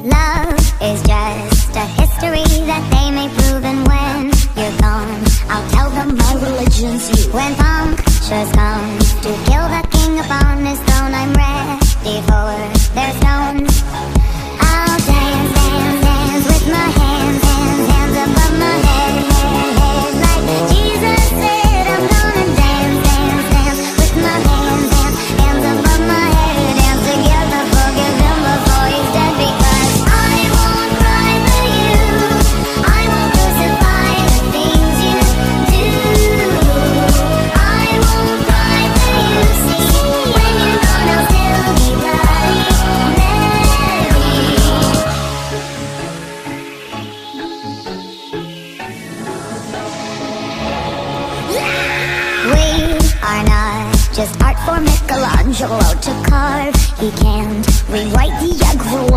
Love is just a history that they may prove, and when you're gone, I'll tell them my religion's you. When punctures come to kill the king upon his throne, I'm ready for their stones. I'll dance, dance, dance with my hands, hands, hands above my head, head, head. Like Jesus said, I'm gonna dance, dance, dance with my hands, hands, hands above my head. Dance together, forgive him before he's dead, because I won't cry for you, I won't crucify the things you do. I won't cry for you, see, when you're gone I'll still be bloody Mary. We are not just art for Michelangelo to carve. He can't rewrite the egg rule